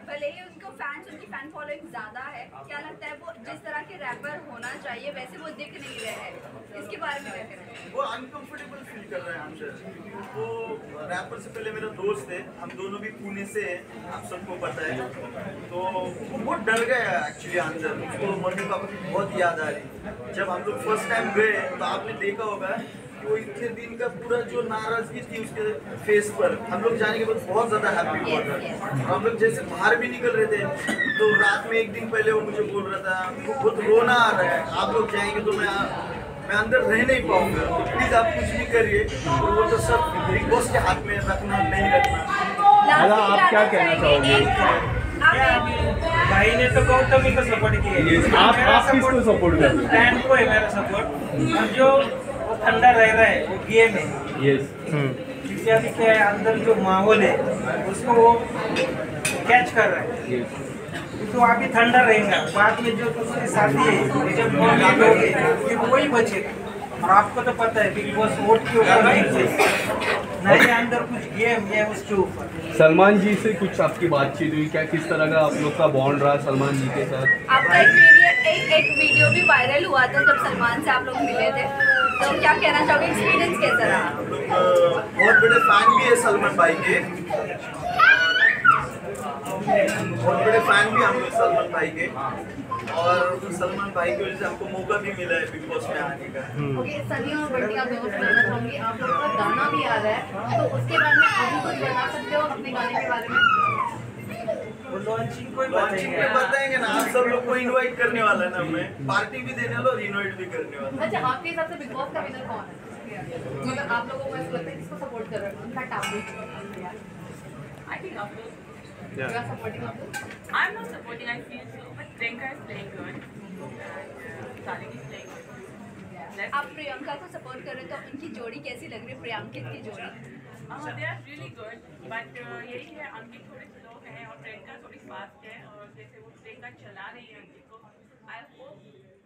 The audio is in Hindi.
भले ही उनको फैंस, उनकी फैन फॉलोइंग ज्यादा है, क्या लगता है वो जिस तरह के रैपर होना चाहिए वैसे वो दिख नहीं रहे हैं, इसके बारे में क्या कहना है? वो अनकंफर्टेबल फील कर रहे हैं हमसे। वो रैपर से पहले मेरा दोस्त है, हम दोनों भी पुणे से हैं, आप सबको पता है। तो वो बहुत डर गया एक्चुअली अंदर, उसको मम्मी पापा की बहुत याद आ रही। जब हम लोग फर्स्ट टाइम गए तो आपने देखा होगा कि वो इतने दिन का पूरा जो नाराजगी थी उसके फेस पर, हम लोग जाने के बाद बहुत ज्यादा हैप्पी हुआ था। हम लोग जैसे बाहर भी निकल रहे थे तो रात में एक दिन पहले वो मुझे बोल रहा था हमको बहुत रोना आ रहा है, आप लोग जाएंगे तो मैं अंदर रह नहीं पाऊंगा, तो प्लीज आप कुछ भी करिए। और वो तो सब बिग बॉस के हाथ में रखना नहीं रखना। दादा आप क्या कहना चाहोगे? भाई ने तो गौतमी को सपोर्ट किया, आप किसको सपोर्ट करते हैं? फैन को है मेरा सपोर्ट। और जो वो ठंडा रह रहा है वो गेम है। यस। क्योंकि अभी क्या है, अंदर जो माहौल है उसको वो कैच कर रहा है। तो अभी ठंडा रहेगा, बाद में जो उसके साथी है जब नॉमिनेट हो गए फिर वही बचेगा। और आपको तो पता है बिग बॉस वोट के ऊपर नहीं, अंदर कुछ गेम है उसके ऊपर। सलमान जी से कुछ आपकी बातचीत हुई क्या? किस तरह का आप लोग का बॉन्ड रहा सलमान जी के साथ? आपका एक वीडियो भी वायरल हुआ था जब सलमान से आप लोग मिले थे, तो क्या कहना चाहोगे, एक्सपीरियंस कैसा रहा? हम लोग बहुत बड़े फैन भी है सलमान भाई के, बहुत बड़े फैन भी हम लोग सलमान भाई के। और सलमान भाई की वजह से हमको मौका भी मिला है बिग बॉस में आने का। ओके, सनी और बंटी आप दोनों से जानना चाहूंगी, आप लोगों का गाना भी आ रहा है तो उसके बारे में आप भी कुछ बता सकते हो अपने गाने के बारे में? वो लॉन्चिंग को ही लॉन्चिंग में बताएंगे ना, आप सब लोग को इनवाइट करने वाला है ना, हमें पार्टी भी देने वाला और इनवाइट भी करने वाला। अच्छा, आपके हिसाब से बिग बॉस का विनर कौन है? मतलब आप लोगों को ऐसा लगता है किसको सपोर्ट कर रहे हो? इनफैक्ट आप भी I think Abdul. You are supporting Abdul? I'm not supporting, I feel so, but Priyanka is playing good. And Salik is playing good. Let's आप प्रियंका को सपोर्ट कर रहे हो तो इनकी जोड़ी कैसी लग रही है, प्रियंकित की जोड़ी? they are really good, but यही है अंकित थोड़े स्लो हैं और प्रियंका थोड़ी फास्ट है, और जैसे वो प्रियंका चला रही है अंकित को, I hope